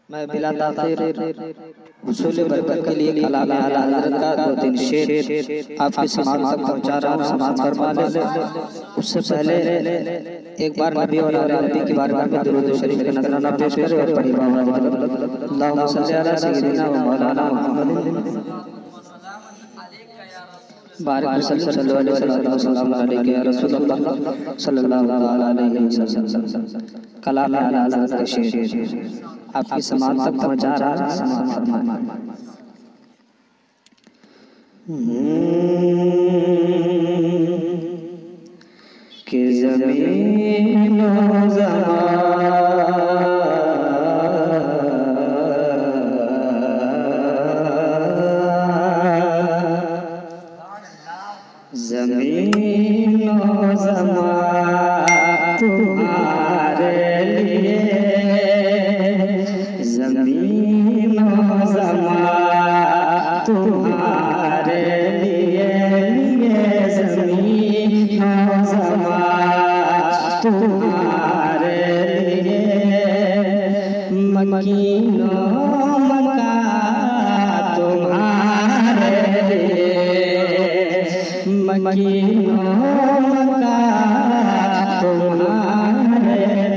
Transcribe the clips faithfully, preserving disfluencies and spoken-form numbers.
मैं बिला ताख़ीर हुसूल बरकत के लिए कलाम आला हज़रत का दो तीन शेर आपकी समात तक पहुंचा रहा हूं, समात फरमा ले। उससे पहले एक बार नबी और आले नबी की बारगाह में दुरूद शरीफ का नजराना पेश करें और पढ़ी अल्लाहुम्मा सल्ली अला सय्यिदिना व मौलाना मुहम्मद बारिक सल्लल्लाहु अलैहि या रसूल अल्लाह सल्लल्लाहु अलैहि वसल्लम। कलाम आला हज़रत का शेर आपकी समात तक पहुंचा रहा है, समात फरमा। कि ज़मीन व ज़मान ज़मीन व ज़मान तुम्हारे लिए, ज़मीन व ज़मान तुम्हारे लिए, लिए ज़मीन व ज़मान तुम्हारे लिए, मकीन व मक्का तुम्हारे लिए, मकीन व मक्का तुम्हारे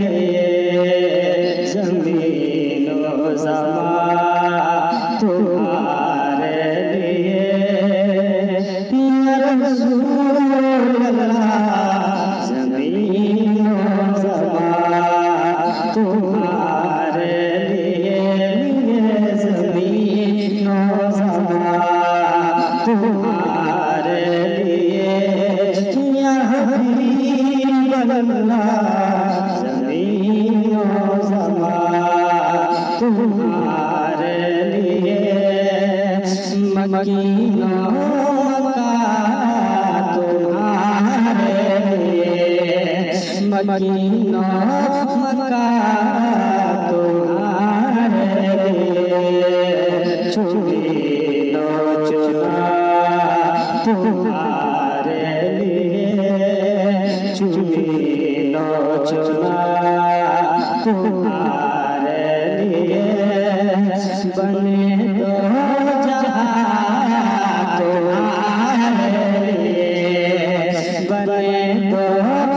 लिए, ज़मीन व ज़मान तुम्हारे लिए, या रसूल अल्लाह ज़मीन व ज़मान तुम्हारे लिए, लिए ज़मीन व ज़मान तुम्हारे लिए, या हबीब अल्लाह ज़मीन व ज़मान तुम्हारे लिए, मकीन व मक्का तुम्हारे लिए, मकीन व मक्का तुम्हारे लिए, चुनीनो चुना तुम्हारे लिए, चुनीनो चुना तुम्हारे लिए, बने दो जहां तुम्हारे लिए, बने दो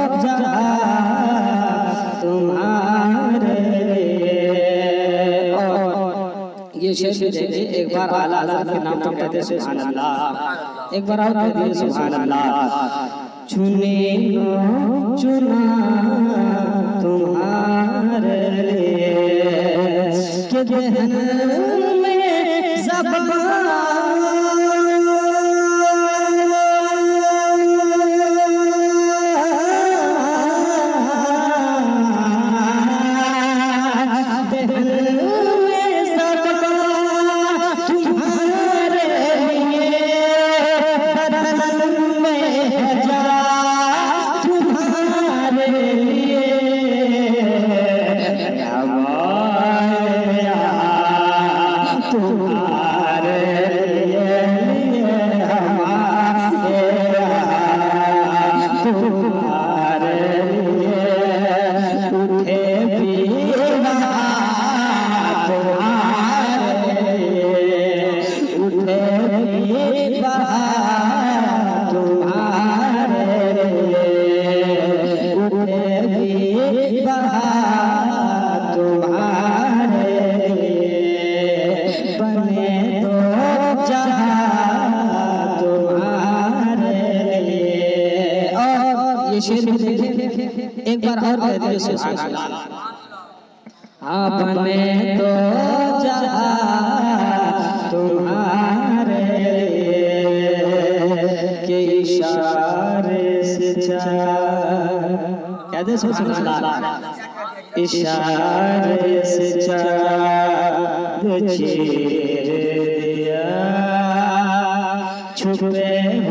जहां तुम्हारे लिए। और ये शेर भी देखिए, एक बार आला हज़रत के नाम पर कहते सुभान अल्लाह, एक बार और कहते सुभान अल्लाह। चुने चुना तुम्हारे लिए, कि जहन में ज़बान एक बार और कह दीजिए सुभान अल्लाह। आपने तो जहां तुम्हारे के इशारे से कहते सुभान अल्लाह, इशारे से चाँद चीर दिया, छुपे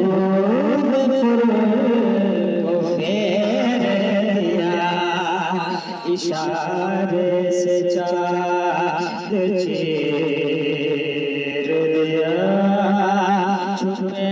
इशारे से चाँद चीर दिया, छुपे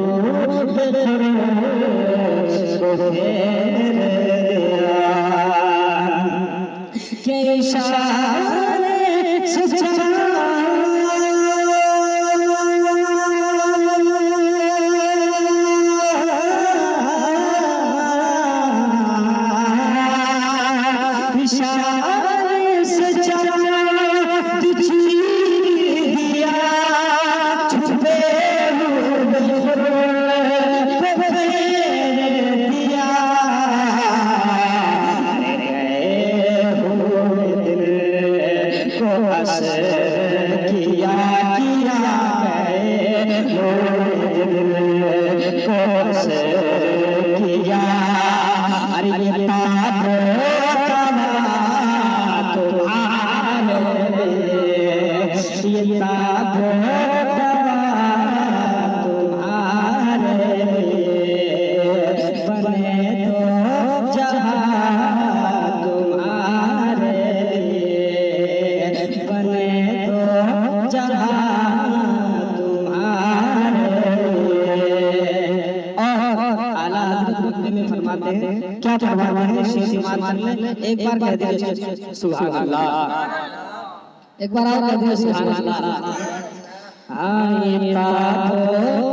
को फेर दिया, के इशारे क्या फरमाते हैं शेर ईमान ने एक बार कह दिया सुभान अल्लाह, एक बार और कह दिया सुभान अल्लाह।